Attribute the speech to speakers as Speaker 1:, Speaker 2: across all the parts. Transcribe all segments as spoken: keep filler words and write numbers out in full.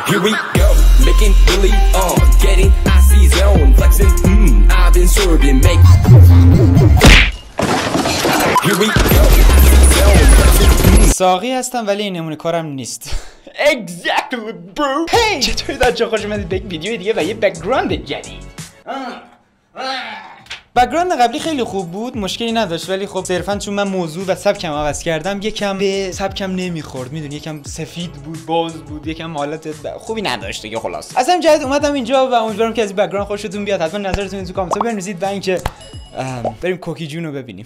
Speaker 1: Here we go, making really on, getting icy zone, flexing, mmm, I've been serving, make. Here we go, icy zone, flexing, mmm.
Speaker 2: ساقی هستم ولی این نمونه کارم نیست.
Speaker 3: Exactly bro. Hey چطوری بچه‌ها، خوش اومدید به یک ویدیو دیگه و یه بک‌گراند جدید.
Speaker 2: بک‌گراند قبلی خیلی خوب بود، مشکلی نداشت، ولی خب صرفا چون من موضوع و سبکم عوض کردم یکم به سبکم نمیخورد، میدونی، یکم سفید بود، باز بود، یکم حالت خوبی نداشت دیگه. خلاص از همین جهت اومدم اینجا و امیدوارم که از این بک‌گراند خوشتون بیاد. حتما نظرتون تو کامنت بنویسید و اینکه بریم کوکی جون رو ببینیم.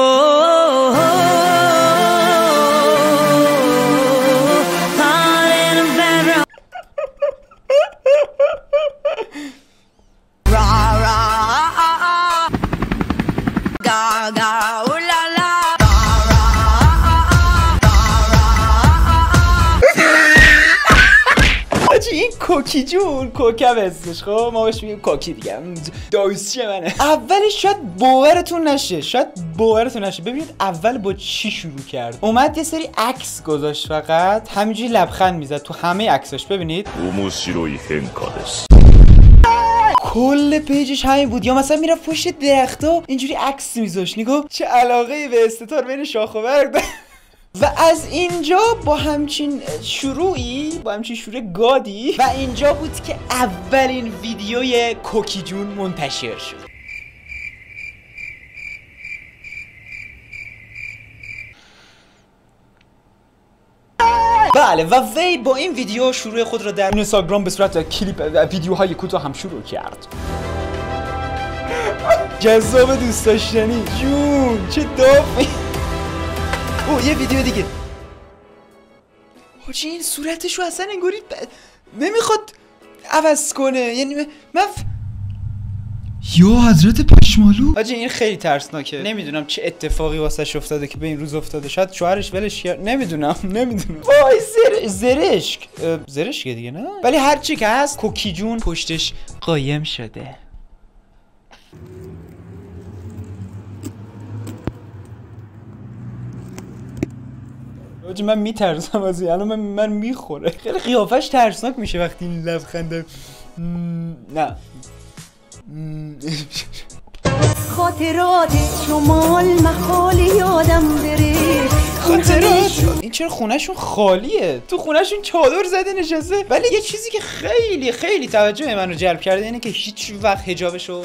Speaker 3: این کوکی جون، کوکب اسمش، خب ما بهش میگیم کوکی دیگه، دایسی منه.
Speaker 2: اولش شاید باورتون نشه، شاید باورتون نشه. ببینید اول با چی شروع کرد. اومد یه سری عکس گذاشت، فقط همینجوری لبخند میزد تو همه عکساش. ببینید کل پیجش همین بود. یا مثلا میرفت پشت درختا اینجوری عکس میذاشت، نگاه چه علاقه به استتار بین شاخ و برگ. و از اینجا با همچین شروعی، با همچین شروع گادی، و اینجا بود که اولین ویدیوی کوکی جون منتشر شد. بله، و وی با این ویدیو شروع خود را در اینستاگرام به صورت کلیپ و ویدیوهای کوتاه هم شروع کرد. جذاب، دوست داشتنی جون، چه دافی. اوه یه ویدیو دیگه. حاجی این صورتشو اصلا انگاری ب... نمیخواد عوض کنه، یعنی من ف... یا حضرت پشمالو. حاجی این خیلی ترسناکه. نمیدونم چه اتفاقی واسش افتاده که به این روز افتاده. شاید شوهرش ولش کرد، نمیدونم نمیدونم. وای زر... زرشک زرشک دیگه، نه ولی هر چی که هست کوکی جون پشتش قایم شده. آجی من میترسم از این، الان من, من میخوره. خیلی قیافش ترسناک میشه وقتی این لبخنده. نه
Speaker 4: خاطرات شمال محالی یادم بره.
Speaker 2: خاطرات این چرا خونهشون خالیه؟ تو خونهشون چادر زده نشسته. ولی یه چیزی که خیلی خیلی توجه منو جلب کرده اینه که هیچ وقت حجابشو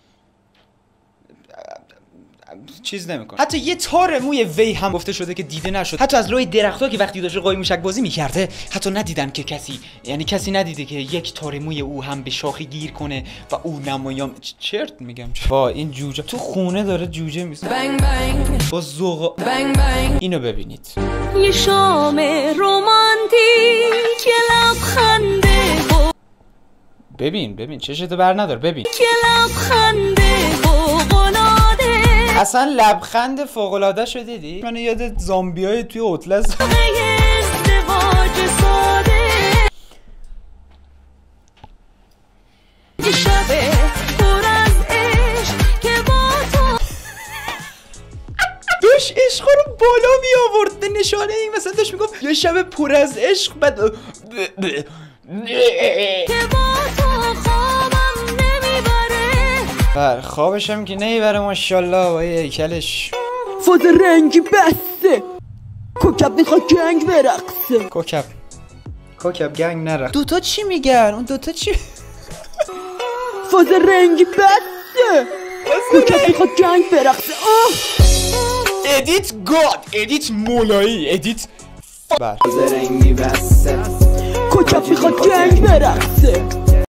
Speaker 2: چیز نمیکنه. حتی یه تار موی وی هم گفته شده که دیده نشد. حتی از لای درخت‌ها که وقتی داشته قایم موشک بازی می‌کرده حتی ندیدن که کسی، یعنی کسی ندیده که یک تار موی او هم به شاخی گیر کنه و او نمایان. چرت میگم. وا این جوجه تو خونه داره جوجه میسه با ذوق. اینو ببینید.
Speaker 4: یه شام رمانتیک لبخنده.
Speaker 2: ببین ببین چشتو بر ندار. ببین
Speaker 4: که لبخنده فوق‌العاده.
Speaker 2: اصلا لبخند فوق‌العاده شو دیدی؟ منو یاد زامبیای توی اوتلس.
Speaker 4: ازدواج ساده. یه شب پر از عشق که با تو
Speaker 2: داشت عشق رو بالا می آورد به نشانه این. مثلا داشت میگفت یه شب پر از عشق، بعد
Speaker 4: که با تو خوابم نمیبره.
Speaker 2: بر خوابش هم که نمیبره ماشاءالله. با یه هیکلش
Speaker 4: فاز رنگی بسته. کوکب میخواد گنگ برقصه.
Speaker 2: کوکب کوکب گنگ نرخ. دوتا چی میگن؟ اون دوتا چی؟
Speaker 4: فاز رنگی بسته. کوکب میخواد گنگ برقصه.
Speaker 2: ادیت گاد، ادیت مولایی، ادیت بر
Speaker 1: فاز رنگی بسته.
Speaker 4: کوکب میخواد گنگ برقصه.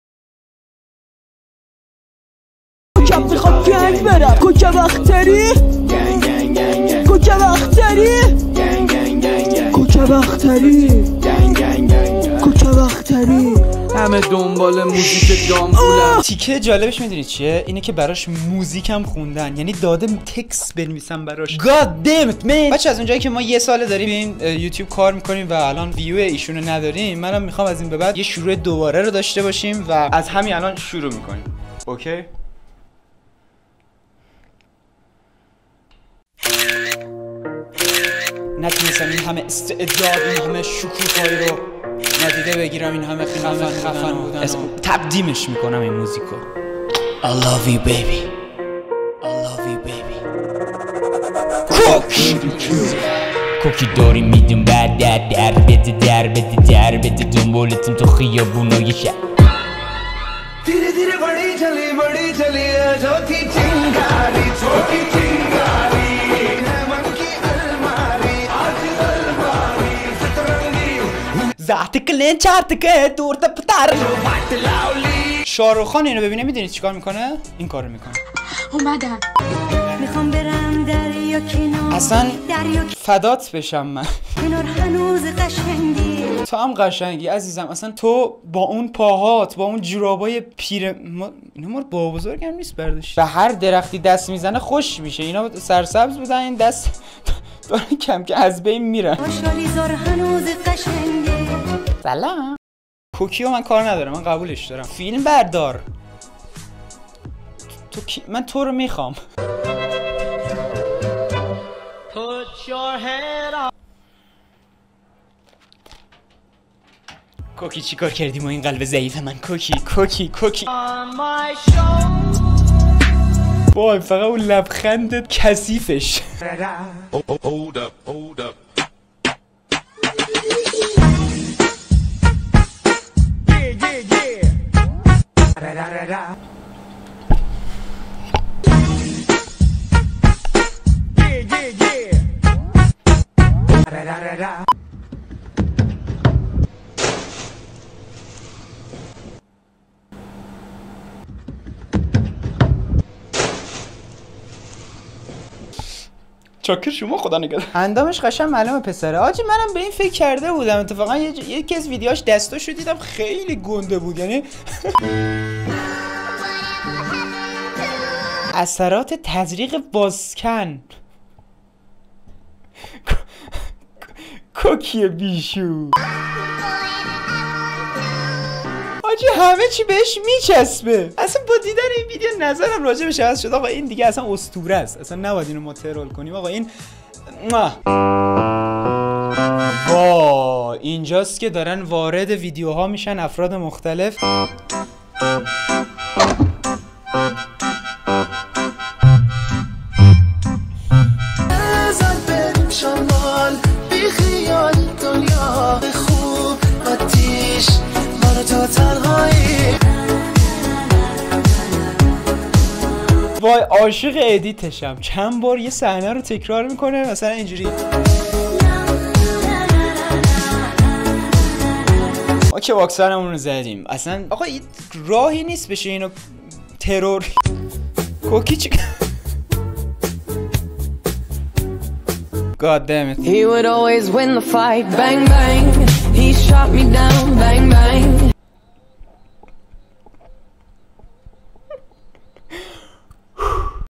Speaker 4: کوکب میخواد گنگ برقصه. کوکب اختری کوکب اختری کوکب اختری کوکب اختری.
Speaker 3: همه دنبال موزیک دامبولن.
Speaker 2: تیکه جالبش میدونی چیه؟ اینه که براش موزیک هم خوندن، یعنی داده تکس بنویسن براش. God damn it man. بچه از اونجایی که ما یه ساله داریم این یوتیوب کار میکنیم و الان ویو ایشونو نداریم، منم میخوام از این به بعد یه شروع دوباره رو داشته باشیم و از همین الان شروع میکنیم. اوکی؟ نتونستم این همه استعداد، این همه شکوفایی رو ندیده بگیرم این همه خفن خفن بودن اسم تقدیمش میکنم این موزیکو. I love you baby I love you baby. کوکی کوکی داری میدون بعد در در بده در بده در بده دنبالتون تو خیابونای شهر.
Speaker 5: धीरे धीरे बड़ी चली बड़ी चली है छोटी चिंगारी छोटी चिंगारी है मन की अलमारी आज अलमारी सतरंगी
Speaker 2: زهت کلین چارت که دور تا پتر شاروخ خان اینو ببینه میدونید چیکار میکنه؟ این کارو میکنه.
Speaker 6: اومدم میخوام برم دریا کنار
Speaker 2: اصلا فدات بشم من.
Speaker 6: کنار هنوز قشنگی
Speaker 2: تو هم قشنگی عزیزم. اصلا تو با اون پاهات با اون جورابای پیر ما... اینا مار با بزرگ هم نیست برداشت. به هر درختی دست میزنه خوش میشه. اینا سرسبز بودن این دست دارن کم که از بین میرن.
Speaker 6: خوشحالی زار هنوز قشنگی.
Speaker 2: سلام. کوکیو من کار ندارم من قبولش دارم. فیلم بردار. تو کی... من تو رو میخوام. کوکی چی کار کردی ما این قلب ضعیف من؟ کوکی کوکی کوکی وای فقط اون لبخندت کثیفش.
Speaker 5: hold up hold up yeah yeah yeah ra ra ra ra yeah yeah yeah ra ra ra ra
Speaker 2: چاکر شما خدا نگهدار. اندامش قشنگ معلومه پسره. آجی منم به این فکر کرده بودم اتفاقا یه ج... یکی از ویدیوهاش دستاشو دیدم خیلی گنده بود یعنی اثرات تزریق بازکن. کوکی بیشو آجی همه چی بهش میچسبه. اصلا با دیدن این ویدیو نظرم راجع بهش عوض شد. آقا این دیگه اصلا اسطوره است. اصلا نباید اینو ما ترول کنیم. آقا این وا اینجاست که دارن وارد ویدیوها میشن افراد مختلف. وای عاشق ادیتشم. چند بار یه صحنه رو تکرار میکنه مثلا اینجوری. ما که واکسنمون رو زدیم. اصلا آقا این راهی نیست بشه اینو ترور. کوکی چی God damn it.
Speaker 7: He would always win the fight. Bang bang. He shot me down. Bang bang.